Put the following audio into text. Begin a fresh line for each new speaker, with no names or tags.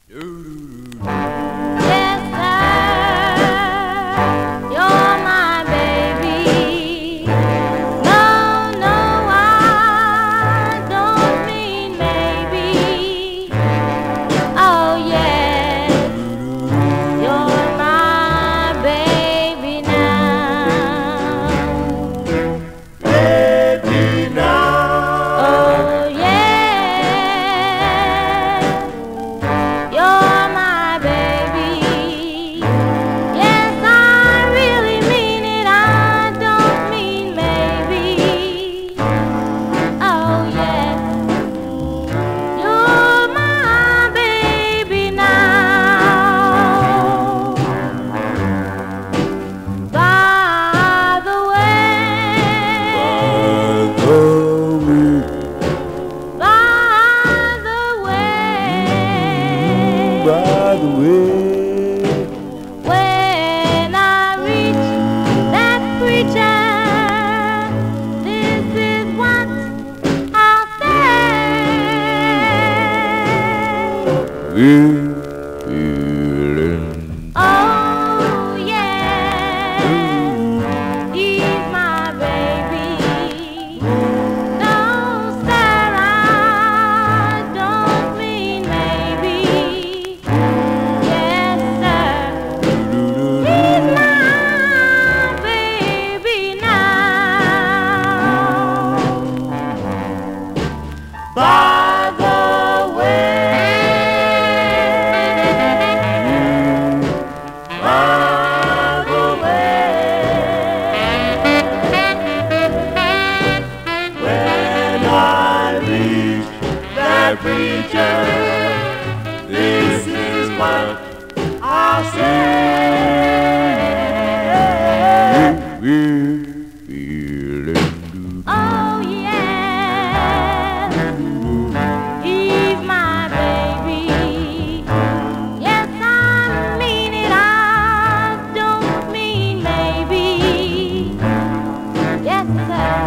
Yes, sir, you're my baby. No, no, I don't mean maybe. Oh, yes, you're my baby now.
Baby now.
Oh, yes, you're my baby. Yes, I really mean it. I don't mean maybe. Oh, yes, you're my baby now. By the way, when I reach that preacher, this is what I'll say. Oh, yeah, he's my baby. No, sir, I don't mean maybe. Yes, sir, he's my baby now. By the
When I reach that preacher, this is what I'll say.
Oh, yes, he's my baby. Yes, I mean it, I don't mean maybe. Yes, sir.